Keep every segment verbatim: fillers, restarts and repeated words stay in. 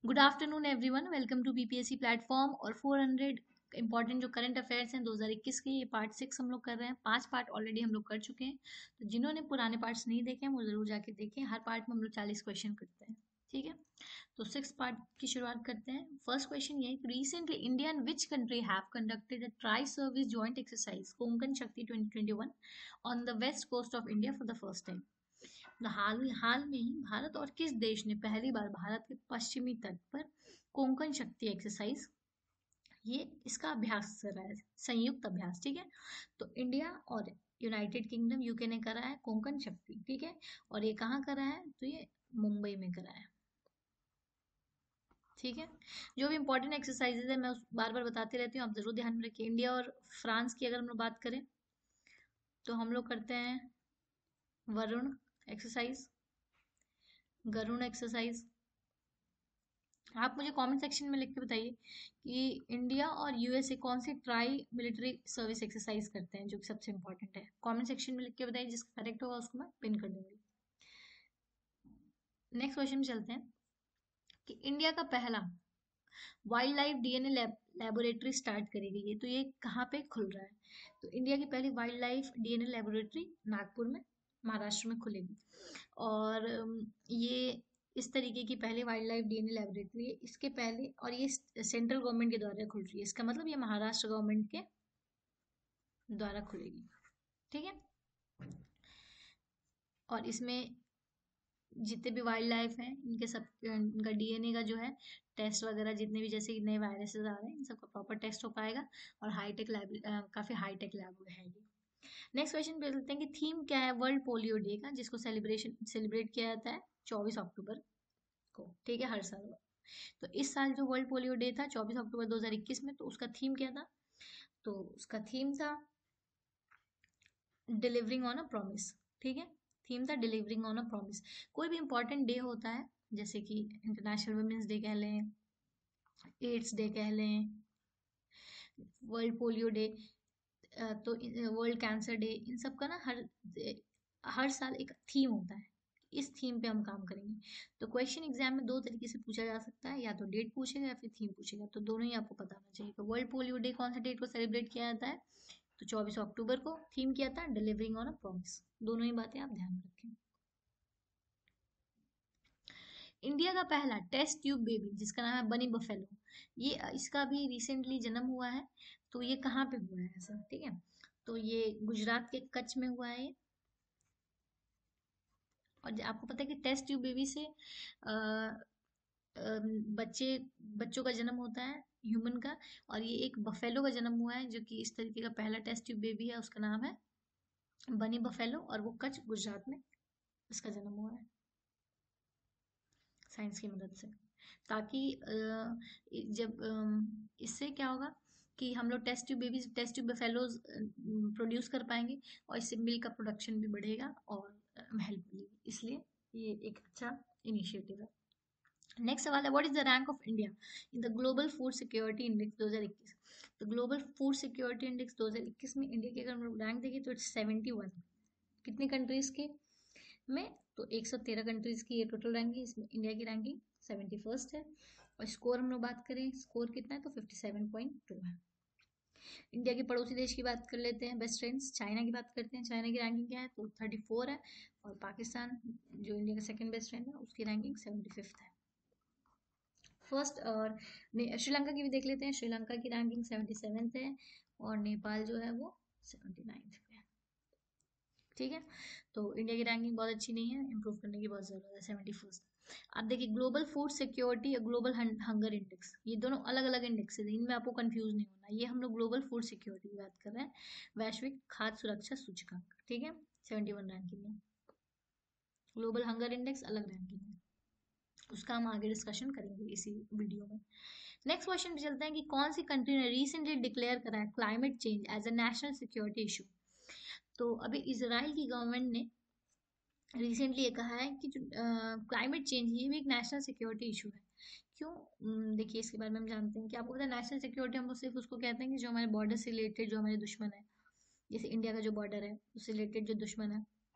Good afternoon everyone, welcome to BPSC platform. और four hundred important जो current affairs हैं दो हज़ार इक्कीस के, ये पार्ट सिक्स हम लोग कर रहे हैं। पांच पार्ट ऑलरेडी हम लोग कर चुके हैं, तो जिन्होंने पुराने पार्ट्स नहीं देखे हैं वो जरूर जाके देखें। हर पार्ट में हम लोग चालीस क्वेश्चन करते हैं, ठीक है। तो सिक्स पार्ट की शुरुआत करते हैं। फर्स्ट क्वेश्चन ये है, recently India and which country have conducted a tri service joint exercise Konkan Shakti twenty twenty one on the west coast of India for the first time. तो हाल हाल में ही भारत और किस देश ने पहली बार भारत के पश्चिमी तट पर कोंकण शक्ति एक्सरसाइज, ये इसका अभ्यास कर रहा है, संयुक्त अभ्यास, ठीक है। तो इंडिया और यूनाइटेड किंगडम यूके ने करा है कोंकण शक्ति, ठीक है। और ये कहाँ करा है? तो ये मुंबई में करा है, ठीक है। जो भी इंपॉर्टेंट एक्सरसाइजेज है मैं उस बार बार बताती रहती हूँ, आप जरूर ध्यान में रखिए। इंडिया और फ्रांस की अगर हम लोग बात करें तो हम लोग करते हैं वरुण एक्सरसाइज, गरुण एक्सरसाइज। आप मुझे कमेंट सेक्शन में लिख के बताइए कि इंडिया और यूएसए कौन सी ट्राई मिलिट्री सर्विस एक्सरसाइज करते हैं, जो कि सबसे इंपॉर्टेंट है। कमेंट सेक्शन में लिख के बताइए, जिसका करेक्ट होगा उसको मैं पिन कर दूंगी। नेक्स्ट क्वेश्चन में चलते हैं कि इंडिया का पहला wildlife DNA laboratory start करी गई है, तो ये कहाँ पे खुल रहा है? तो इंडिया की पहली wildlife DNA laboratory Nagpur में, महाराष्ट्र में खुलेगी। और अम, ये इस तरीके की पहली वाइल्ड लाइफ डीएनए लेबोरेटरी है। इसके पहले, और ये सेंट्रल गवर्नमेंट के द्वारा खुल रही है, इसका मतलब ये महाराष्ट्र गवर्नमेंट के द्वारा खुलेगी, ठीक है। और इसमें जितने भी वाइल्ड लाइफ हैं इनके सब, इनका डीएनए का जो है टेस्ट वगैरह, जितने भी जैसे नए वायरसेस आ रहे हैं इन सबका प्रॉपर टेस्ट हो पाएगा। और हाईटेक लैब, काफी हाईटेक लैब है ये। नेक्स्ट क्वेश्चन पे चलते हैं कि थीम क्या है वर्ल्ड पोलियो डे का, जिसको सेलिब्रेशन सेलिब्रेट किया जाता है चौबीस अक्टूबर को, ठीक है, हर साल। तो इस साल जो वर्ल्ड पोलियो डे था चौबीस अक्टूबर दो हज़ार इक्कीस में, तो उसका थीम क्या था? तो उसका थीम था डिलीवरिंग ऑन अ प्रॉमिस, ठीक है। थीम था डिलीवरिंग ऑन अ प्रॉमिस। कोई भी इंपॉर्टेंट डे होता है, जैसे कि इंटरनेशनल वुमेन्स डे कह लें, एड्स डे कह लें, वर्ल्ड पोलियो डे, तो वर्ल्ड कैंसर डे, इन सब का ना हर हर साल एक थीम होता है। इस थीम पे हम काम करेंगे। तो क्वेश्चन एग्जाम में दो तरीके से पूछा जा सकता है, या तो डेट पूछेगा या फिर थीम पूछेगा, तो दोनों ही आपको पता होना चाहिए। तो वर्ल्ड पोलियो डे कौन सा डेट को सेलिब्रेट किया जाता है? तो चौबीस अक्टूबर को। थीम किया था डिलीवरिंग ऑन अ प्रॉमिस। दोनों ही बातें आप ध्यान में रखें। इंडिया का पहला टेस्ट ट्यूब बेबी, जिसका नाम है बनी बफेलो, ये इसका भी रिसेंटली जन्म हुआ है। तो ये कहाँ पे हुआ है ऐसा, ठीक है। तो ये गुजरात के कच्छ में हुआ है। और आपको पता है कि टेस्ट ट्यूब बेबी से अ, अम, बच्चे बच्चों का जन्म होता है, ह्यूमन का। और ये एक बफेलो का जन्म हुआ है, जो कि इस तरीके का पहला टेस्ट ट्यूब बेबी है, उसका नाम है बनी बफेलो, और वो कच्छ गुजरात में इसका जन्म हुआ है साइंस की मदद से। ताकि अ, जब अम, इससे क्या होगा कि हम लोग test tube baby, test tube fellows produce कर पाएंगे, और इससे मिल्क का प्रोडक्शन भी बढ़ेगा और हेल्प मिलेगी, इसलिए ये एक अच्छा इनिशिएटिव है। नेक्स्ट सवाल है, what is the rank of India in the global food security index दो हज़ार इक्कीस? तो ग्लोबल फूड सिक्योरिटी इंडेक्स दो हज़ार इक्कीस में इंडिया की अगर हम लोग रैंक देखें तो इट्स सेवेंटी वन। कितनी कंट्रीज के में? तो एक सौ तेरह कंट्रीज की ये टोटल रैंकिंग, इसमें इंडिया की रैंकिंग सेवेंटी फर्स्ट है। और स्कोर हम लोग बात करें, स्कोर कितना है? तो फिफ्टी सेवन पॉइंट टू है। इंडिया के पड़ोसी देश की बात कर लेते हैं, बेस्ट फ्रेंड्स, चाइना की बात करते हैं। चाइना की रैंकिंग क्या है? तो थर्टी फोर है। और पाकिस्तान, जो इंडिया का सेकंड बेस्ट फ्रेंड है, उसकी रैंकिंग सेवेंटी फिफ्थ है। फर्स्ट, और श्रीलंका की भी देख लेते हैं। श्रीलंका की रैंकिंग सेवेंटी सेवेंथ है, और नेपाल जो है वो सेवेंटी नाइन्थ पे है, ठीक है। तो इंडिया की रैंकिंग बहुत अच्छी नहीं है, इंप्रूव करने की बहुत जरूरत है, सेवेंटी फर्स्ट। अब देखिए, ग्लोबल फूड सिक्योरिटी और ग्लोबल हंगर इंडेक्स, ये दोनों अलग अलग इंडेक्स है, इनमें आपको कंफ्यूज नहीं होना। ये हम लोग ग्लोबल फूड सिक्योरिटी की बात कर रहे हैं, वैश्विक खाद्य सुरक्षा सूचकांक, ठीक है, सेवेंटी वन रैंकिंग है। ग्लोबल हंगर इंडेक्स अलग रैंकिंग है, उसका हम आगे डिस्कशन करेंगे इसी वीडियो में। नेक्स्ट क्वेश्चन पे चलते हैं कि कौन सी कंट्री ने रिसेंटली डिक्लेयर करा है climate change as a national security issue? तो अभी इसराइल की गवर्नमेंट ने रिसेंटली ये कहा है कि जो क्लाइमेट चेंज, ये भी एक नेशनल सिक्योरिटी इशू है। क्यों? अम, देखिए, इसके बारे में हम जानते हैं कि आपको पता है नेशनल सिक्योरिटी हम लोग सिर्फ उसको कहते हैं कि जो हमारे बॉर्डर से रिलेटेड जो हमारे दुश्मन है, जैसे इंडिया का जो बॉर्डर है उससे रिलेटेड जो दुश्मन है,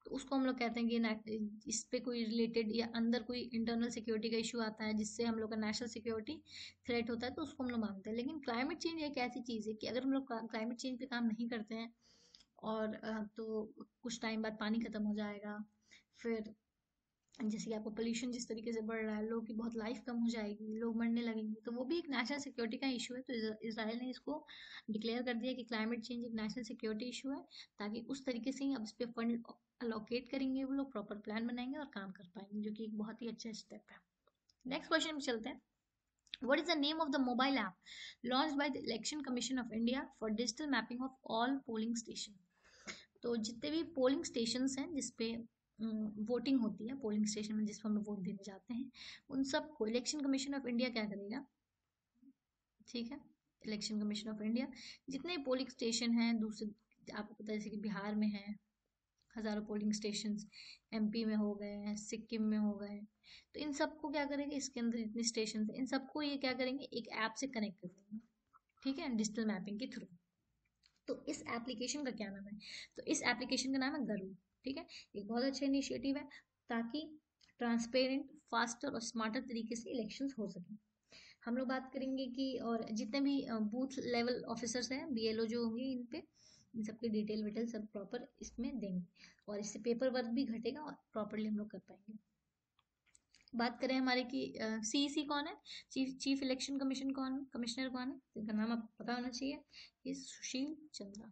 तो उसको हम लोग कहते हैं कि ना- इस पे कोई रिलेटेड या अंदर कोई इंटरनल सिक्योरिटी का इशू आता है जिससे हम लोग का नेशनल सिक्योरिटी थ्रेट होता है, तो उसको हम लोग मानते हैं। लेकिन क्लाइमेट चेंज एक ऐसी चीज़ है कि अगर हम लोग क्लाइमेट चेंज पे काम नहीं करते हैं और अ, तो कुछ टाइम बाद पानी खत्म हो जाएगा, फिर जैसे कि आपको पोल्यूशन जिस तरीके से बढ़ रहा है, लोगों की बहुत लाइफ कम हो जाएगी, लोग मरने लगेंगे, तो वो भी एक नेशनल सिक्योरिटी का इशू है। तो इसराइल ने इसको डिक्लेयर कर दिया कि क्लाइमेट चेंज एक नेशनल सिक्योरिटी इशू है, ताकि उस तरीके से ही अब इस पे फंड अलोकेट करेंगे वो लोग, प्रॉपर प्लान बनाएंगे और काम कर पाएंगे, जो कि एक बहुत ही अच्छा स्टेप है। नेक्स्ट क्वेश्चन में चलते हैं। What is the name of the mobile app launched by the Election Commission of India for digital mapping of all polling station? तो जितने भी पोलिंग स्टेशंस हैं जिसपे वोटिंग होती है, पोलिंग स्टेशन में जिस पर हम लोग वोट देने जाते हैं, उन सबको इलेक्शन कमीशन ऑफ इंडिया क्या करेगा, ठीक है, इलेक्शन कमीशन ऑफ इंडिया जितने पोलिंग स्टेशन हैं दूसरे, आपको पता है जैसे कि बिहार में है हजारों पोलिंग स्टेशन, एमपी में हो गए हैं, सिक्किम में हो गए, तो इन सबको क्या करेंगे, इसके अंदर जितने स्टेशन है इन सबको ये क्या करेंगे, एक ऐप से कनेक्ट कर देंगे, ठीक है, डिजिटल मैपिंग के थ्रू। तो इस एप्लीकेशन का क्या नाम है, तो इस एप्लीकेशन का नाम है गरुड़, ठीक है। एक बहुत अच्छा इनिशिएटिव है ताकि ट्रांसपेरेंट, फास्टर और स्मार्टर तरीके से इलेक्शंस हो सके। हम लोग बात करेंगे कि और जितने भी बूथ लेवल ऑफिसर्स हैं, बीएलओ जो होंगे, इन पे इन सबकी डिटेल विटेल सब प्रॉपर इसमें देंगे, और इससे पेपर वर्क भी घटेगा और प्रॉपरली हम लोग कर पाएंगे। बात करें हमारे की सीईसी कौन है, चीफ चीफ इलेक्शन कमीशन कौन कमिश्नर कौन है, इनका नाम आपको पता होना चाहिए, ये सुशील चंद्रा,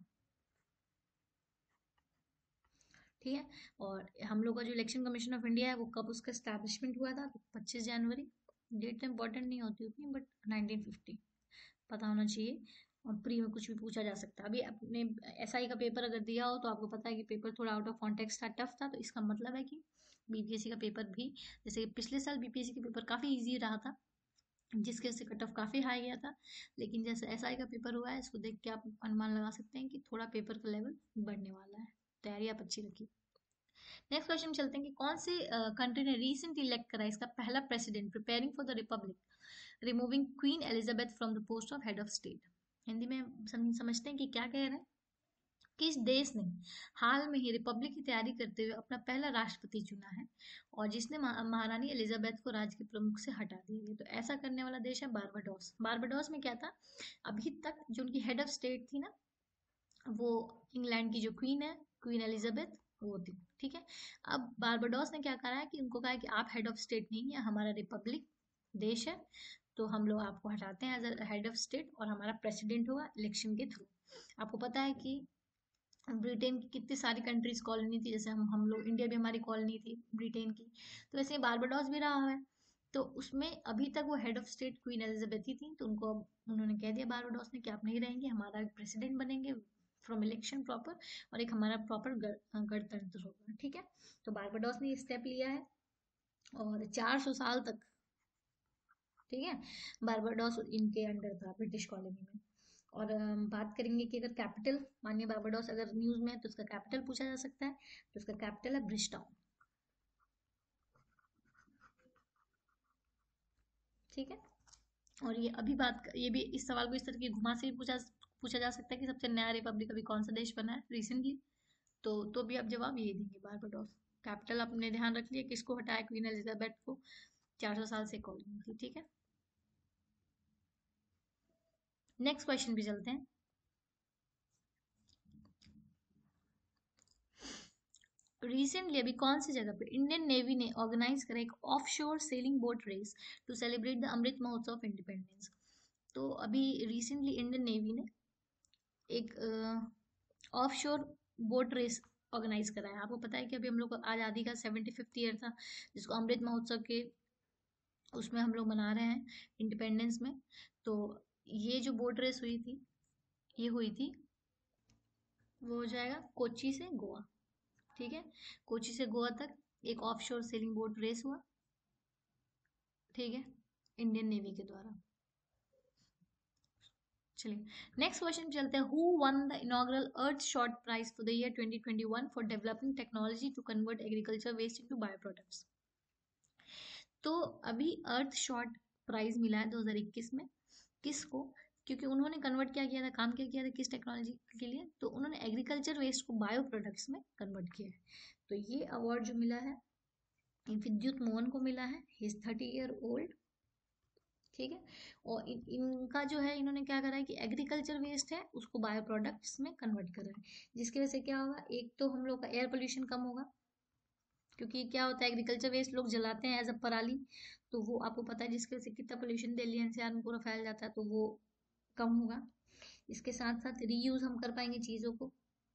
ठीक है। और हम लोग का जो इलेक्शन कमीशन ऑफ इंडिया है वो कब उसका स्टैब्लिशमेंट हुआ था, तो पच्चीस जनवरी, डेट तो इंपॉर्टेंट नहीं होती उतनी, बट नाइनटीन फिफ्टी पता होना चाहिए। और प्री में कुछ भी पूछा जा सकता है। अभी अपने एसआई का पेपर अगर दिया हो तो आपको पता है कि पेपर थोड़ा आउट ऑफ कॉन्टेक्स्ट था, टफ था, तो इसका मतलब है कि बीपीएससी का पेपर भी, जैसे कि पिछले साल बीपीएससी का पेपर काफ़ी इजी रहा था जिसके से कट ऑफ काफ़ी हाई गया था, लेकिन जैसे एसआई का पेपर हुआ है इसको देख के आप अनुमान लगा सकते हैं कि थोड़ा पेपर का लेवल बढ़ने वाला है। तैयारी आप अच्छी रखिए। नेक्स्ट क्वेश्चन चलते हैं कि कौन से कंट्री ने रिसेंटली इलेक्ट करा इसका पहला president preparing for the republic removing Queen Elizabeth from the post of head of state. Hindi में सम, समझते हैं कि क्या कह रहे हैं। किस देश ने हाल में ही रिपब्लिक की तैयारी करते हुए अपना पहला राष्ट्रपति चुना है और जिसने महा- महारानी एलिजाबेथ को राज्य के प्रमुख से हटा दिया गया, तो ऐसा करने वाला देश है बारबाडोस। बारबाडोस में क्या था, अभी तक जो उनकी हेड ऑफ स्टेट थी ना, वो इंग्लैंड की जो क्वीन है, क्वीन एलिजाबेथ, वो थी, ठीक है। अब बारबाडोस ने क्या करा है कि उनको कहा है कि आप हेड ऑफ स्टेट नहीं है, हमारा रिपब्लिक देश है, तो हम लोग आपको हटाते हैं एज हेड ऑफ स्टेट और हमारा प्रेसिडेंट होगा इलेक्शन के थ्रू। आपको पता है कि ब्रिटेन की कितनी सारी कंट्रीज कॉलोनी थी, जैसे हम हम लोग इंडिया भी हमारी कॉलोनी थी ब्रिटेन की, तो वैसे बारबाडोस भी रहा है। तो उसमें अभी तक वो head of state Queen Elizabeth ही थी, तो उनको अब उन्होंने कह दिया बारबाडोस ने कि आप नहीं रहेंगे, हमारा प्रेसिडेंट बनेंगे फ्रॉम इलेक्शन प्रॉपर, और एक हमारा प्रॉपर गणतंत्र होगा, ठीक है। तो बारबाडोस ने ये स्टेप लिया है और चार सौ साल तक, ठीक है, बारबाडोस इनके अंडर था, ब्रिटिश कॉलोनी में। और हम बात करेंगे कि अगर कैपिटल, मानिए बारबाडोस अगर न्यूज में है तो उसका कैपिटल पूछा जा सकता है, तो उसका कैपिटल है ब्रिजटाउन, ठीक है। और ये अभी बात कर, ये भी इस सवाल को इस तरह की घुमा से भी पूछा पूछा जा सकता है कि सबसे नया रिपब्लिक अभी कौन सा देश बना है रिसेंटली, तो तो भी आप जवाब यही देंगे, बारबाडोस। कैपिटल आपने ध्यान रख लिया, किसको हटाया, क्वीन एलिजाबेथ को, चार सौ साल से कॉलोनी थी, ठीक है। नेक्स्ट क्वेश्चन भी चलते हैं। रिसेंटली अभी कौन सी जगह पे इंडियन नेवी ने ऑर्गेनाइज करा एक offshore sailing boat race to celebrate the Amrit Mahotsav of independence. तो अभी रिसेंटली इंडियन नेवी ने एक ऑफशोर बोट रेस ऑर्गेनाइज करा है। आपको पता है कि अभी हम लोग को आज़ादी का सेवेंटी फिफ्थ ईयर था, जिसको अमृत महोत्सव के उसमें हम लोग मना रहे हैं इंडिपेंडेंस में। तो ये जो बोट रेस हुई थी, ये हुई थी, वो हो जाएगा कोच्चि से गोवा, ठीक है। कोच्चि से गोवा तक एक ऑफशोर सेलिंग बोट रेस हुआ, ठीक है, इंडियन नेवी के द्वारा। चलिए नेक्स्ट क्वेश्चन चलते हैं। Who won the inaugural Earthshot prize for the year twenty twenty one for developing technology to convert agriculture waste into bio products. तो अभी अर्थ शॉट प्राइज मिला है दो हज़ार इक्कीस में, किसको, क्योंकि उन्होंने कन्वर्ट क्या किया था, काम क्या किया था, किस टेक्नोलॉजी के लिए, तो उन्होंने एग्रीकल्चर वेस्ट को बायो प्रोडक्ट्स में कन्वर्ट किया है। तो ये अवार्ड जो मिला है विद्युत मोहन को मिला है, he is thirty year old. ठीक है। और इन, इनका जो है इन्होंने क्या करा है कि एग्रीकल्चर वेस्ट है उसको बायो प्रोडक्ट्स में कन्वर्ट करा है, जिसकी वजह से क्या होगा, एक तो हम लोग का एयर पोल्यूशन कम होगा, क्योंकि क्या होता है एग्रीकल्चर वेस्ट लोग जलाते हैं एज अ पराली, तो वो आपको पता है जिसकी वजह से कितना पोल्यूशन दिल्ली एनसीआर में पूरा फैल जाता है, तो वो कम होगा। इसके साथ साथ रीयूज हम कर पाएंगे चीज़ों को,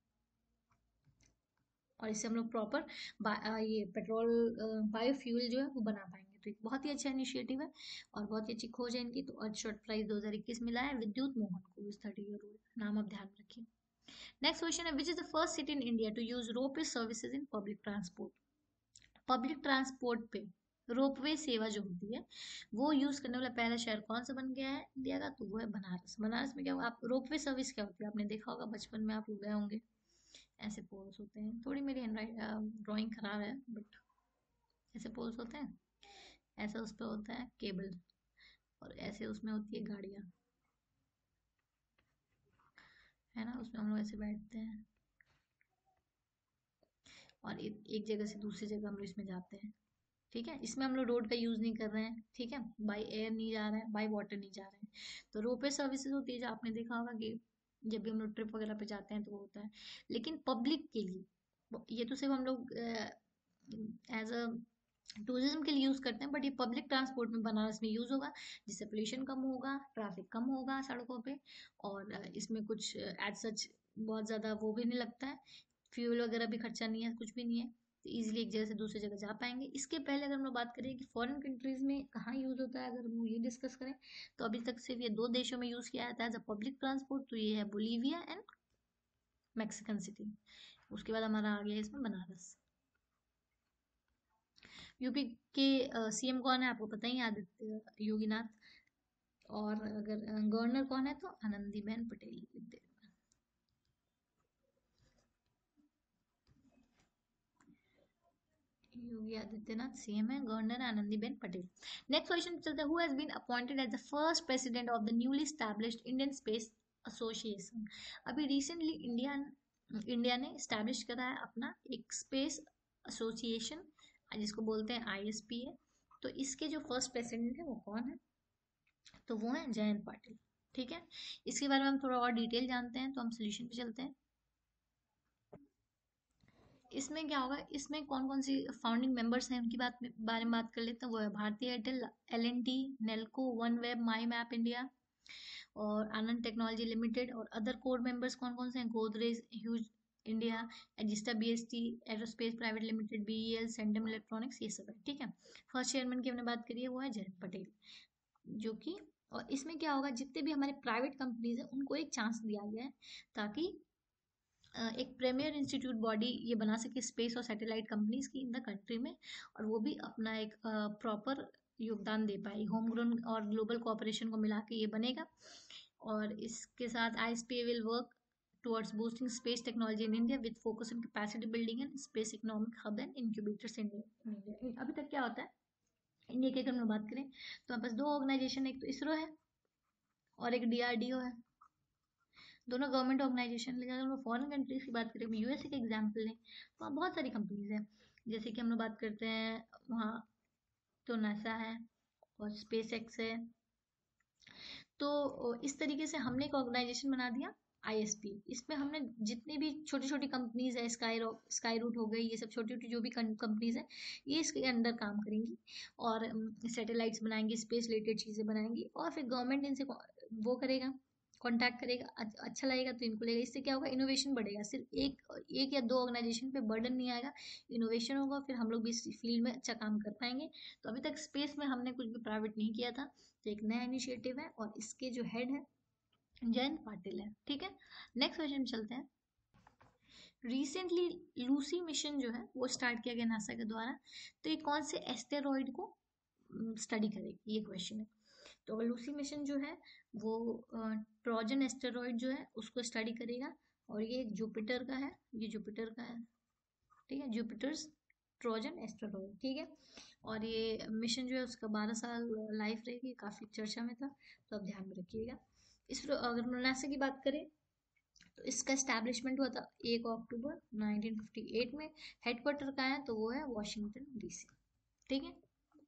और इससे हम लोग प्रॉपर ये पेट्रोल बायोफ्यूल जो है वो बना पाएंगे। तो एक बहुत ही अच्छा इनिशिएटिव है और बहुत ही अच्छी खोज है इनकी। तो अर्थ प्राइज दो हज़ार इक्कीस मिला है विद्युत मोहन को, इस थर्टी ईयर ओल्ड, नाम आप ध्यान रखिए। नेक्स्ट क्वेश्चन है, which is the first city in India to use ropeway services in public transport. Public transport पे रोपवे सेवा जो होती है वो यूज करने वाला पहला शहर कौन सा बन गया है इंडिया का, तो वो है बनारस। बनारस में क्या होगा, आप रोपवे सर्विस क्या होती है आपने देखा होगा, बचपन में आप लोग गए होंगे, ऐसे पोल्स होते हैं, थोड़ी मेरी ड्राइंग खराब है बट ऐसे पोल्स होते हैं, ऐसा उस पर होता है केबल, और ऐसे उसमें होती है गाड़ियाँ, है ना, उसमें हम लोग ऐसे बैठते हैं और एक एक जगह से दूसरी जगह हम लोग इसमें जाते हैं। ठीक है, इसमें हम लोग रोड का यूज नहीं कर रहे हैं, ठीक है, बाय एयर नहीं जा रहे हैं, बाय वाटर नहीं जा रहे हैं। तो रोपवे सर्विसेज होती है जो आपने देखा होगा कि जब भी हम लोग ट्रिप वगैरह पे जाते हैं तो वो होता है। लेकिन पब्लिक के लिए ये तो सिर्फ हम लोग एज अ टूरिज्म के लिए यूज करते हैं, बट ये पब्लिक ट्रांसपोर्ट में बनारस में यूज होगा, जिससे पोल्यूशन कम होगा, ट्रैफिक कम होगा सड़कों पे, और अ, इसमें कुछ एज सच बहुत ज्यादा वो भी नहीं लगता है, फ्यूल वगैरह भी खर्चा नहीं है, कुछ भी नहीं है, तो इजीली एक जगह से दूसरी जगह जा पाएंगे। इसके पहले अगर हम लोग बात करें कि फॉरेन कंट्रीज में कहाँ यूज होता है, अगर हम ये डिस्कस करें तो अभी तक सिर्फ ये दो देशों में यूज किया जाता है एज अ पब्लिक ट्रांसपोर्ट, तो ये है बोलीविया एंड मैक्सिकन सिटी। उसके बाद हमारा आ गया इसमें बनारस। यूपी के सीएम कौन है आपको पता ही है, आदित्य योगीनाथ। और अगर गवर्नर कौन है तो आनंदीबेन पटेल। योगी आदित्यनाथ सीएम है, governor Anandiben Patel. Next question चलता है, who has been appointed as the first president of the newly established Indian space association. अभी रिसेंटली इंडिया इंडिया ने स्टैब्लिश करा है अपना एक स्पेस एसोसिएशन, जिसको बोलते हैं आईएसपी है। तो इसके जो फर्स्ट प्रेसिडेंट है वो कौन है, तो वो है जयंत पाटिल। ठीक है, इसके बारे में हम थोड़ा और डिटेल जानते हैं, तो हम सोल्यूशन पे चलते हैं। इसमें क्या होगा, इसमें कौन कौन सी फाउंडिंग मेंबर्स हैं उनकी बात बारे में बात कर लेते हैं। वो है भारतीय Airtel, L N T, Nelco, OneWeb, my map India और आनंद टेक्नोलॉजी लिमिटेड। और अदर कोर मेंबर्स कौन कौन से हैं, Godrej, Hughes India, Azista BST, aerospace private limited, BEL, Centum electronics, ये सब है। ठीक है, फर्स्ट चेयरमैन की हमने बात करी है, वो है जयंत पटेल, जो कि, और इसमें क्या होगा, जितने भी हमारे प्राइवेट कंपनीज हैं उनको एक चांस दिया गया है, ताकि एक प्रीमियर इंस्टीट्यूट बॉडी ये बना सके स्पेस और सैटेलाइट कंपनीज की इन द कंट्री में, और वो भी अपना एक प्रॉपर योगदान दे पाए। होम ग्रोन और ग्लोबल कोऑपरेशन को मिला के ये बनेगा। और इसके साथ ISP will work towards boosting space technology in India with focus on capacity building and space economic hub and incubators in India. अभी तक क्या होता है इंडिया की अगर हम बात करें तो हमारे पास दो ऑर्गेनाइजेशन, एक तो इसरो है और एक डीआरडीओ है, दोनों गवर्नमेंट ऑर्गेनाइजेशन। लेकिन अगर हम फॉरेन कंट्रीज की बात करें, यूएसए के एग्जाम्पल लें, तो वहाँ बहुत सारी कंपनीज हैं। जैसे कि हम लोग बात करते हैं वहाँ तो नासा है और स्पेस एक्स है। तो इस तरीके से हमने एक ऑर्गेनाइजेशन बना दिया आईएसपी। इसमें हमने जितनी भी छोटी छोटी कंपनीज है, स्काई स्काई रूट हो गई, ये सब छोटी छोटी जो भी कंपनीज है, ये इसके अंडर काम करेंगी और सैटेलाइट्स बनाएंगी, स्पेस रिलेटेड चीज़ें बनाएंगी, और फिर गवर्नमेंट इनसे वो करेगा, कांटेक्ट करेगा, अच्छा लगेगा तो इनको लेगा। इससे क्या होगा, इनोवेशन बढ़ेगा। सिर्फ एक एक या दो ऑर्गेनाइजेशन पे बर्डन नहीं आएगा, इनोवेशन होगा, फिर हम लोग भी इस फील्ड में अच्छा काम कर पाएंगे। तो अभी तक स्पेस में हमने कुछ भी प्राइवेट नहीं किया था, तो एक नया इनिशिएटिव है और इसके जो हेड है जयंत पाटिल है। ठीक है, नेक्स्ट क्वेश्चन चलते हैं। रिसेंटली लूसी मिशन जो है वो स्टार्ट किया गया नासा के द्वारा, तो ये कौन से एस्टेरॉइड को स्टडी करेगी, ये क्वेश्चन है। तो लूसी मिशन जो है वो ट्रोजन एस्टेरॉइड जो है उसको स्टडी करेगा, और ये जुपिटर का है, ये जुपिटर का है। ठीक है, जुपिटर्स ट्रोजन एस्टेरॉइड। ठीक है, और ये मिशन जो है उसका बारह साल लाइफ रहेगी, काफ़ी चर्चा में था, तो आप ध्यान में रखिएगा। इस अगर नासा की बात करें तो इसका एस्टैब्लिशमेंट हुआ था एक अक्टूबर नाइनटीन फिफ्टी एट में। हेडक्वार्टर का है तो वो है वॉशिंगटन डीसी। ठीक है।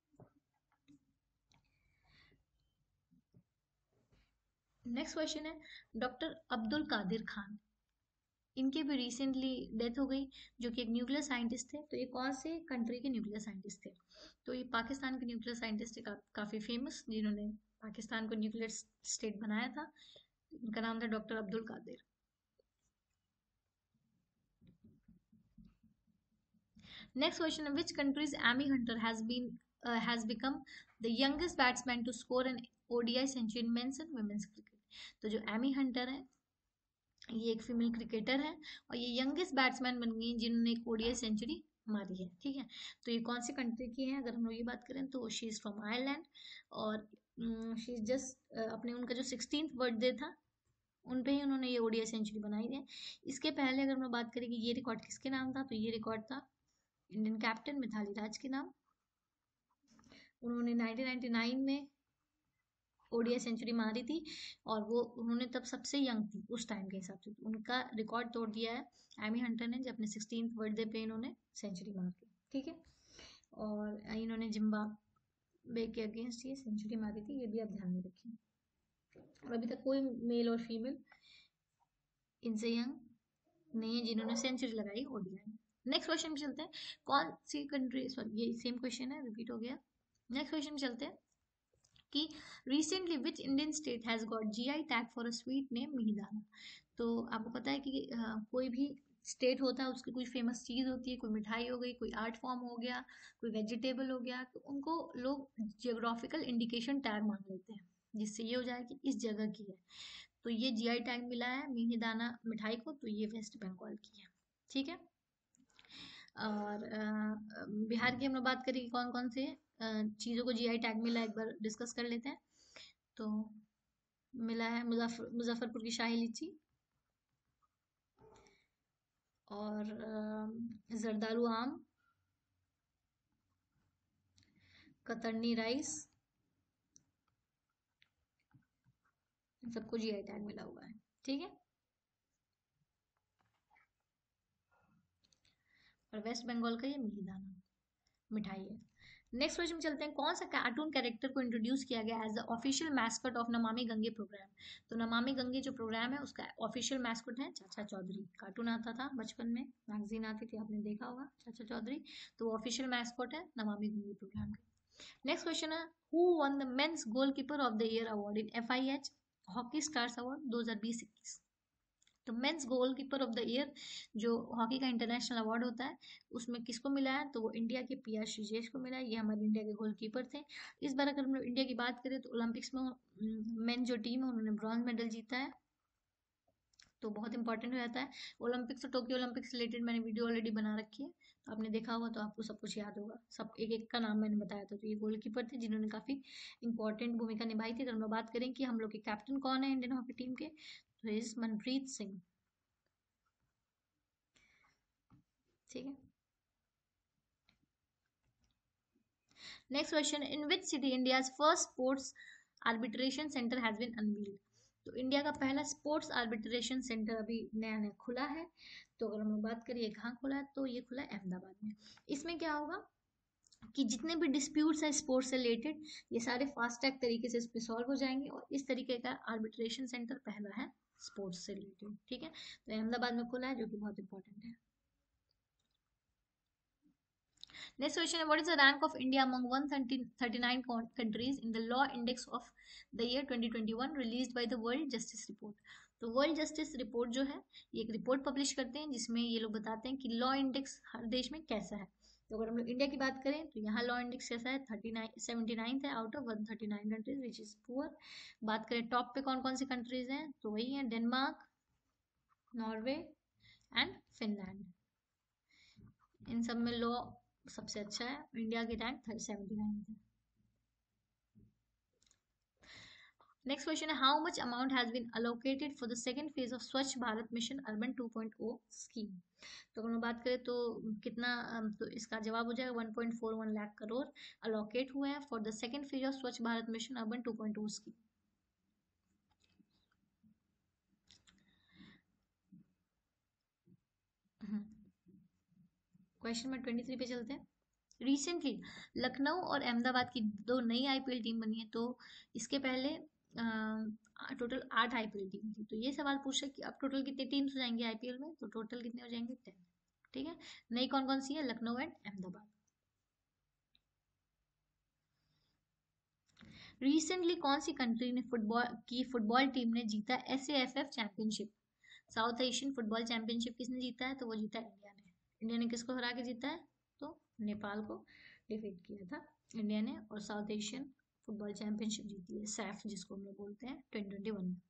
नेक्स्ट क्वेश्चन है डॉक्टर अब्दुल कादिर खान, इनके भी रिसेंटली डेथ हो गई, जो कि एक न्यूक्लियर साइंटिस्ट थे। तो ये कौन से कंट्री के न्यूक्लियर साइंटिस्ट थे? तो ये पाकिस्तान के न्यूक्लियर साइंटिस्ट थे, का, काफी फेमस, जिन्होंने पाकिस्तान को न्यूक्लियर स्टेट बनाया था। इनका नाम था doctor Abdul Qadeer. Next question है which countries Amy Hunter has been has become the youngest batsman to score an ODI century in men's and women's cricket. तो जो एमी हंटर है ये एक फीमेल क्रिकेटर है और ये यंगेस्ट बैट्समैन बन गई जिन्होंने एक ओडीआई सेंचुरी मारी है। ठीक है। तो ये कौन सी कंट्री की है? अगर हम लोग ये बात करें तो शी इज फ्रॉम आयरलैंड और शी इज जस्ट अपने उनका जो सिक्सटीन्थ बर्थडे था उन पे ही उन्होंने ये ओडीआई सेंचुरी बनाई है। इसके पहले अगर हम बात करें कि ये रिकॉर्ड किसके नाम था, तो ये रिकॉर्ड था इंडियन कैप्टन मिथाली राज के नाम। उन्होंने नाइनटीन नाइंटी नाइन में ओडीआई सेंचुरी मारी थी और वो उन्होंने तब सबसे यंग थी उस टाइम के हिसाब से। तो उनका रिकॉर्ड तोड़ दिया है एमी हंटर ने, जब अपने सिक्सटीन्थ बर्थडे पे इन्होंने सेंचुरी मार दी। ठीक है। और इन्होंने जिम्बाब्वे के अगेंस्ट ये सेंचुरी मारी थी, ये भी आप ध्यान में रखिए। और अभी तक कोई मेल और फीमेल इनसे यंग नहीं है जिन्होंने सेंचुरी लगाई ओडीआई में। नेक्स्ट क्वेश्चन में चलते हैं, कौन सी कंट्री, सॉरी ये सेम क्वेश्चन है, रिपीट हो गया। नेक्स्ट क्वेश्चन में चलते हैं कि recently which Indian state has got GI tag for a sweet name Mihidana. तो आपको पता है कि uh, कोई भी स्टेट होता है उसकी कोई फेमस चीज होती है, कोई मिठाई हो गई, कोई आर्ट फॉर्म हो गया, कोई वेजिटेबल हो गया, तो उनको लोग जियोग्राफिकल इंडिकेशन टैग मांग लेते हैं, जिससे ये हो जाए कि इस जगह की है। तो ये जीआई टैग मिला है मिहिदाना मिठाई को, तो ये वेस्ट बंगाल की है। ठीक है। और अ, बिहार की हम लोग बात करें कि कौन कौन से चीज़ों को जीआई टैग मिला, एक बार डिस्कस कर लेते हैं। तो मिला है मुजफ्फर मुजफ्फरपुर की शाही लीची और अ, जरदालू आम, कतरनी राइस, इन सबको जीआई टैग मिला हुआ है। ठीक है। और वेस्ट बंगाल का ये मिहिदाना मिठाई है। नेक्स्ट क्वेश्चन चलते हैं, कौन सा कार्टून कैरेक्टर को इंट्रोड्यूस किया गया as the official mascot of Namami Gange programme. तो नमामि गंगे जो प्रोग्राम है उसका ऑफिशियल मैस्कट है चाचा चौधरी। कार्टून आता था बचपन में, मैगजीन आती थी, आपने देखा होगा चाचा चौधरी। तो ऑफिशियल मैस्कट है नमामि गंगे प्रोग्राम का। नेक्स्ट क्वेश्चन है who won the men's goalkeeper of the year award in F I H hockey stars award दो हजार बीस इक्कीस। तो men's goalkeeper of the year जो हॉकी का इंटरनेशनल अवार्ड होता है उसमें किसको मिला है, तो वो इंडिया के पी आर श्रीजेश को मिला है। ये हमारे इंडिया के गोलकीपर थे। इस बार अगर हम लोग इंडिया की बात करें तो ओलंपिक्स में मेन जो टीम है उन्होंने ब्रॉन्ज मेडल जीता है, तो बहुत इंपॉर्टेंट हो जाता है। ओलंपिक्स और टोक्यो ओलंपिक्स से रिलेटेड मैंने वीडियो ऑलरेडी बना रखी है, तो आपने देखा होगा तो आपको सब कुछ याद होगा, सब एक एक का नाम मैंने बताया था। तो ये गोलकीपर थे जिन्होंने काफी इंपॉर्टेंट भूमिका निभाई थी। तो हम लोग बात करें कि हम लोग के कैप्टन कौन है इंडियन हॉकी टीम के, तो इज मनप्रीत सिंह। ठीक है। Next question, in which city India's first sports arbitration centre has been unveiled. तो इंडिया का पहला स्पोर्ट्स आर्बिट्रेशन सेंटर अभी नया नया खुला है। तो अगर हम लोग बात करिए कहाँ खुला है, तो ये खुला है अहमदाबाद में। इसमें क्या होगा कि जितने भी डिस्प्यूट्स हैं स्पोर्ट्स से रिलेटेड ये सारे फास्ट ट्रैक तरीके से इसमें सॉल्व हो जाएंगे, और इस तरीके का आर्बिट्रेशन सेंटर पहला है स्पोर्ट्स से रिलेटेड। ठीक है। तो अहमदाबाद में खुला है जो कि बहुत इंपॉर्टेंट है। Next question is what is the rank of India among one hundred thirty-nine countries in the law index of the year twenty twenty-one released by the World Justice Report। तो वर्ल्ड जस्टिस रिपोर्ट जो है ये एक report publish करते हैं जिसमें ये लोग बताते हैं कि लॉ इंडेक्स हर देश में कैसा है। तो अगर हम लोग इंडिया की बात करें तो यहाँ लॉ इंडेक्स कैसा है, थर्टी नाइन सेवेंटी नाइन्थ है out of one thirty nine countries which is poor. बात करें टॉप पे कौन कौन सी कंट्रीज हैं, तो वही है डेनमार्क, नॉर्वे एंड फिनलैंड। इन सब में लॉ सबसे अच्छा है। इंडिया की रैंक सेवेंटी नाइन है। नेक्स्ट क्वेश्चन है how much amount has been allocated for the second phase of Swachh Bharat mission urban two point O scheme. तो अगर हम बात करें तो कितना, तो इसका जवाब हो जाएगा one point four one lakh crore allocate हुए हैं for the second phase of Swachh Bharat mission urban two point O scheme. Question number twenty three पे चलते हैं। रिसेंटली लखनऊ और अहमदाबाद की दो नई आईपीएल टीम बनी है। तो इसके पहले टोटल आठ आईपीएल टीम थी। तो ये सवाल पूछ रहा है कि अब टोटल कितने टीम्स हो जाएंगे आईपीएल में, तो टोटल कितने हो जाएंगे, टेन। ठीक है, नई कौन कौन सी है, लखनऊ एंड अहमदाबाद। रिसेंटली कौन सी कंट्री ने फुटबॉल की फुटबॉल टीम ने जीता S A F F championship, South Asian football championship किसने जीता है, तो वो जीता इंडिया ने। इंडिया ने किसको हरा के जीता है, तो नेपाल को डिफीट किया था इंडिया ने, और साउथ एशियन फुटबॉल चैंपियनशिप जीती है, सैफ जिसको हम लोग बोलते हैं, ट्वेंटी ट्वेंटी वन में।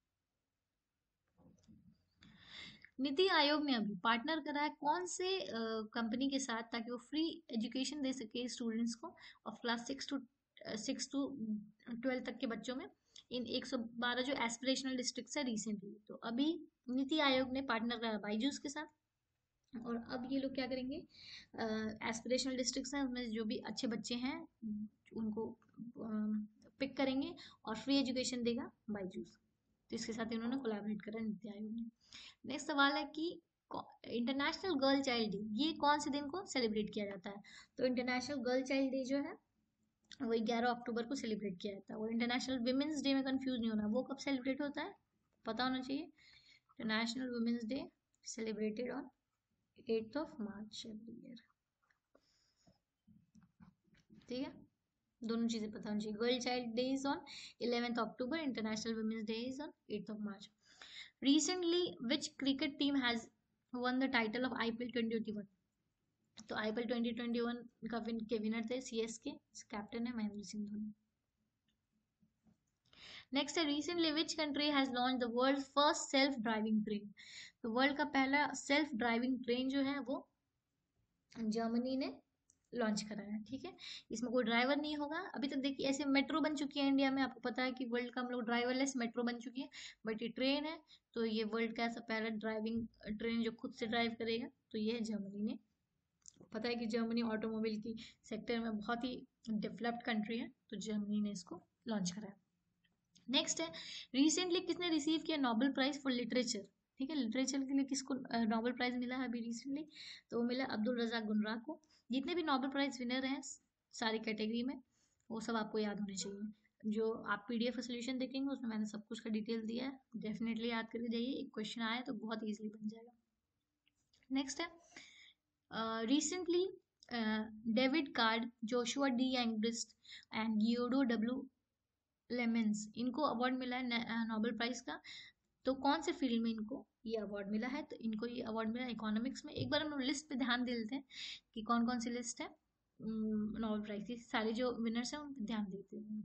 नीति आयोग ने अभी पार्टनर करा है कौन से कंपनी के साथ, ताकि वो फ्री एजुकेशन दे सके स्टूडेंट्स को और class six to six to twelfth तक के बच्चों में इन एक सौ बारह जो एस्पिरेशनल डिस्ट्रिक्ट्स है रिसेंटली। तो अभी नीति आयोग ने पार्टनर करा बाईजूस के साथ, और अब ये लोग क्या करेंगे, एस्पिरेशनल डिस्ट्रिक्ट्स हैं उसमें जो भी अच्छे बच्चे हैं उनको पिक करेंगे और फ्री एजुकेशन देगा बाईजूस। तो इसके साथ इन्होंने कोलैबोरेट करा नीति आयोग ने। नेक्स्ट सवाल है कि इंटरनेशनल गर्ल चाइल्ड डे ये कौन से दिन को सेलिब्रेट किया जाता है, तो इंटरनेशनल गर्ल चाइल्ड डे जो है वो ग्यारह अक्टूबर को सेलिब्रेट किया जाता है। और इंटरनेशनल वुमेन्स डे में कंफ्यूज नहीं होना, वो कब सेलिब्रेट होता है पता होना चाहिए। International women's day celebrated on eighth of March every year. ठीक है, दोनों चीजें पता होनी चाहिए। Girl child day is on eleventh October, international women's day is on eighth of March. Recently, which cricket team has won the title of I P L twenty twenty-one? तो I P L twenty twenty-one का win के winner थे C S K, captain है Mahendra Singh Dhoni. Next है recently which country has launch the world first self driving train, तो world का पहला self driving train जो है वो जर्मनी ने लॉन्च करा है। ठीक है, इसमें कोई ड्राइवर नहीं होगा। अभी तक देखिए ऐसे मेट्रो बन चुकी है इंडिया में, आपको पता है कि वर्ल्ड का हम लोग ड्राइवरलेस मेट्रो बन चुकी है, बट ये ट्रेन है तो ये वर्ल्ड का ऐसा पहला ड्राइविंग ट्रेन जो खुद से ड्राइव करेगा, तो ये है जर्मनी ने। पता है कि जर्मनी ऑटोमोबाइल की सेक्टर में बहुत ही डेवलप्ड कंट्री है, तो जर्मनी ने इसको लॉन्च करा है। नेक्स्ट है रिसेंटली किसने रिसीव किया नोबेल प्राइज फॉर लिटरेचर। ठीक है, लिटरेचर के लिए किसको नोबेल प्राइज मिला है अभी रिसेंटली, तो वो मिला अब्दुल रज़ाक गुनरा को। जितने भी नोबेल प्राइज विनर हैं सारी कैटेगरी में वो सब आपको याद होने चाहिए। जो आप पीडीएफ सोल्यूशन देखेंगे उसमें मैंने सब कुछ का डिटेल दिया है, डेफिनेटली याद करके जाइए, एक क्वेश्चन आए तो बहुत इजीली बन जाएगा। नेक्स्ट है recently David Card, Joshua D Angrist and Guido W Imbens, इनको अवार्ड मिला है नोबेल प्राइज का। तो कौन से फील्ड में इनको ये अवार्ड मिला है, तो इनको ये अवार्ड मिला इकोनॉमिक्स में। एक बार हम लिस्ट पे ध्यान दे लेते हैं कि कौन कौन सी लिस्ट है नोबेल प्राइज की, सारे जो विनर्स हैं उन पर ध्यान देते हैं।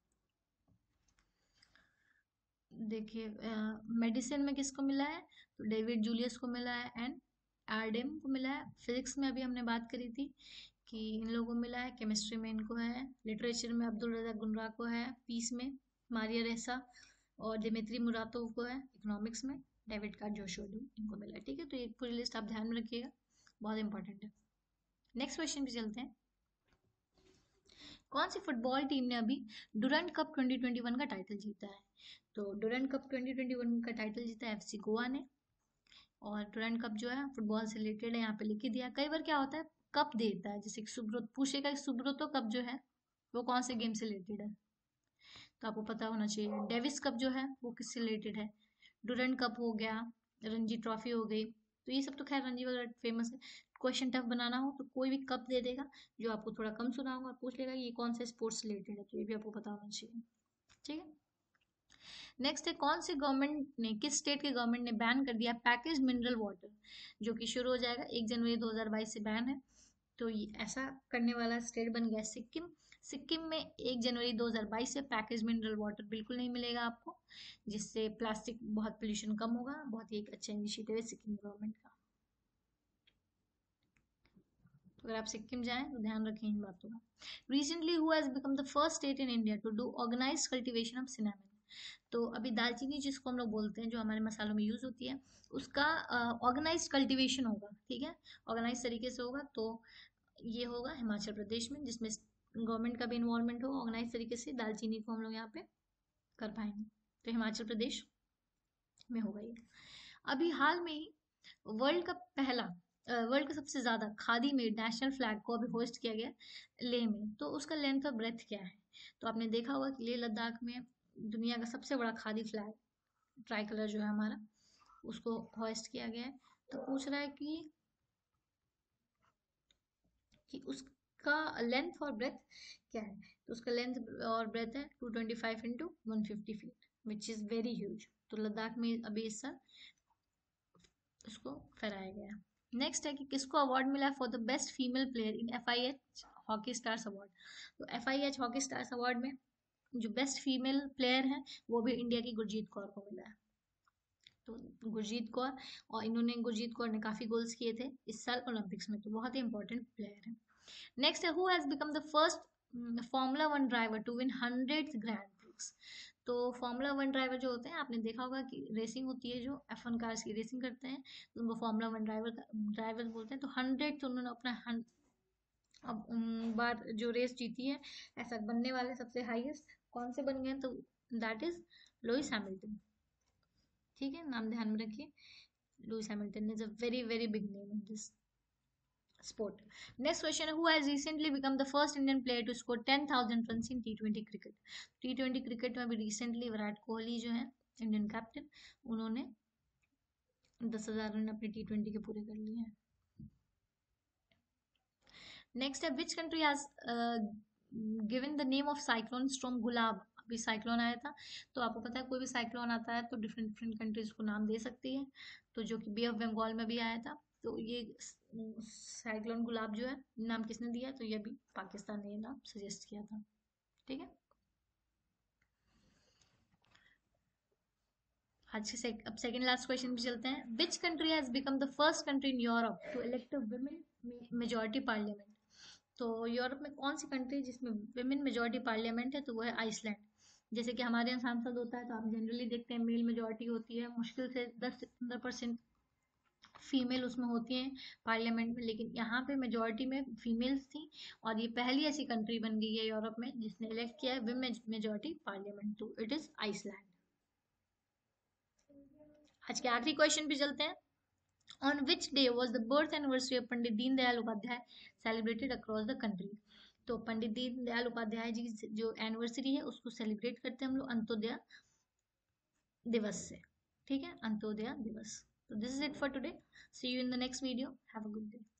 देखिए मेडिसिन में किसको मिला है, तो डेविड जूलियस को मिला है एंड आरडेम को मिला है। फिजिक्स में अभी हमने बात करी थी कि इन लोगों को मिला है, केमिस्ट्री में इनको है, लिटरेचर में अब्दुल रज़ाक गुनरा को है, पीस में मारिया रेसा और दिमित्री मुरातोव को है, इकोनॉमिक्स में डेविड कार्ड जोशुआ डी इनको मिला है। ठीक है, तो ये पूरी लिस्ट आप ध्यान में रखिएगा, बहुत इंपॉर्टेंट है। नेक्स्ट क्वेश्चन पे चलते हैं। कौन सी फुटबॉल टीम ने अभी Durand cup twenty twenty one का टाइटल जीता है, तो Durand cup twenty twenty one का टाइटल जीता है एफसी गोवा ने। और डुरंट कप जो है फुटबॉल से रिलेटेड है, यहाँ पे लिख ही दिया। कई बार क्या होता है कप देता है, जैसे सुब्रत पूछेगा सुब्रतो कप जो है वो कौन से गेम से रिलेटेड है, तो आपको पता होना चाहिए। डेविस कप जो है वो किससे रिलेटेड है, डुरंट कप हो गया, रणजी ट्रॉफी हो गई, तो ये सब तो खैर रणजी वगैरह फेमस है। क्वेश्चन टफ बनाना हो तो कोई भी कप दे देगा, जो आपको थोड़ा कम सुना होगा पूछ लेगा ये कौन से स्पोर्ट्स से रिलेटेड है, तो ये भी आपको पता होना चाहिए। ठीक है, नेक्स्ट है कौन से गवर्नमेंट ने, किस स्टेट के गवर्नमेंट ने बैन कर दिया पैकेज मिनरल वाटर, जो कि शुरू हो जाएगा एक जनवरी दो हज़ार बाईस से बैन है। तो ये ऐसा करने वाला स्टेट बन गया सिक्किम। सिक्किम में एक जनवरी दो हज़ार बाईस से पैकेज मिनरल वाटर बिल्कुल नहीं मिलेगा आपको, जिससे प्लास्टिक बहुत पोल्यूशन कम होगा। बहुत ही एक अच्छा इनिशिएटिव है सिक्किम गवर्नमेंट का। तो अगर आप सिक्किम जाएं तो ध्यान रखें इन बातों का। Recently who has become the first state in India to do organised cultivation of cinnamon, तो अभी दालचीनी जिसको हम लोग बोलते हैं जो हमारे मसालों में यूज होती है उसका ऑर्गेनाइज्ड कल्टीवेशन होगा। ठीक है, ऑर्गेनाइज तरीके से होगा, तो ये होगा हिमाचल प्रदेश में, जिसमें गवर्नमेंट का भी इन्वॉल्वमेंट होगा। ऑर्गेनाइज तरीके से दालचीनी को हम लोग यहाँ पे कर पाएंगे, तो हिमाचल प्रदेश में होगा ये। अभी हाल में ही वर्ल्ड का पहला वर्ल्ड का सबसे ज्यादा खादी मेड नेशनल फ्लैग को अभी होस्ट किया गया लेह में, तो उसका लेंथ और ब्रेथ क्या है? तो आपने देखा होगा कि लेह लद्दाख में दुनिया का सबसे बड़ा खादी फ्लैग ट्राई कलर जो है हमारा, उसको होस्ट किया गया है। तो पूछ रहा है कि कि उसका लेंथ और ब्रेथ क्या है? तो उसका लेंथ और ब्रेथ है two twenty five into one fifty feet, which is very huge. तो लद्दाख में अभी इस साल उसको फहराया गया। नेक्स्ट है कि किसको अवार्ड मिला for the best female player in F I H hockey stars award. तो F I H hockey stars award में जो बेस्ट फीमेल प्लेयर है वो भी इंडिया की गुरजीत कौर को मिला है। तो गुरजीत कौर, और इन्होंने गुरजीत कौर ने काफी गोल्स किए थे इस साल ओलंपिक्स में, तो बहुत ही इंपॉर्टेंट प्लेयर है। नेक्स्ट है who has become the first formula one driver to win hundred grand prix. तो फॉर्मूला वन ड्राइवर जो होते हैं, आपने देखा होगा कि रेसिंग होती है, जो एफ वन कार्स की रेसिंग करते हैं तो उनको फॉर्मूला वन ड्राइवर ड्राइवर बोलते हैं। तो हंड्रेड तो उन्होंने अपना हन, अब उम, बार जो रेस जीती है, ऐसा बनने वाले सबसे हाईएस्ट कौन से बन गए हैं? तो दैट इज लुइस हैमिल्टन। ठीक है, नाम ध्यान में रखिए, Lewis Hamilton is a very very big name in this sport. Next question: who has recently become the first Indian player to score ten thousand runs in T twenty cricket? T twenty cricket में अभी recently Virat Kohli जो है Indian captain, उन्होंने दस हजार run अपने T twenty के पूरे कर लिए हैं। नेक्स्ट है which country has given the name of cyclone storm Gulab. अभी साइक्लोन आया था, तो आपको पता है कोई भी साइक्लोन आता है तो डिफरेंट डिफरेंट कंट्रीज को नाम दे सकती है, तो जो कि बे ऑफ बंगाल में भी आया था। तो ये साइक्लोन गुलाब जो है नाम किसने दिया? तो ये भी पाकिस्तान ने नाम सजेस्ट किया था। ठीक है, आज के सेक, अब सेकंड लास्ट क्वेश्चन पे चलते हैं। Which country has become the first country in Europe to elect a women majority parliament. तो यूरोप में कौन सी कंट्री जिसमें वुमेन मेजॉरिटी पार्लियामेंट है? तो वो है आइसलैंड। जैसे कि हमारे यहाँ सांसद होता है तो आप जनरली देखते हैं मेल मेजॉरिटी होती है, मुश्किल से दस से पंद्रह परसेंट फीमेल उसमें होती हैं पार्लियामेंट में, लेकिन यहाँ पे मेजॉरिटी में फीमेल्स थी, और ये पहली ऐसी कंट्री बन गई है यूरोप में जिसने इलेक्ट किया है विमेन मेजॉरिटी पार्लियामेंट, तो इट इज आइसलैंड। आज के आखिरी क्वेश्चन पे चलते हैं। On which day was the birth anniversary of Pandit Deendayal Upadhyaya celebrated across the country. तो पंडित दीनदयाल उपाध्याय जी की जो एनिवर्सरी है उसको सेलिब्रेट करते हैं हम लोग अंत्योदय दिवस से। ठीक है, अंत्योदय दिवस। So this is it for today. See you in the next video. Have a good day.